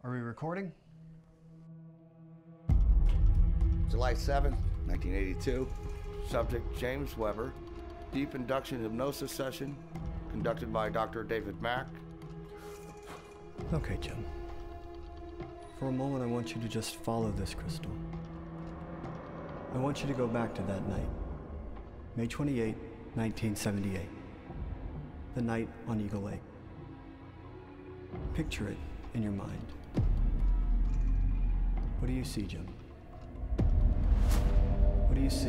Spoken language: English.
Are we recording? July 7th, 1982. Subject James Weber. Deep induction hypnosis session conducted by Dr. David Mack. Okay, Jim. For a moment, I want you to just follow this crystal. I want you to go back to that night. May 28, 1978. The night on Eagle Lake. Picture it in your mind. What do you see, Jim? What do you see?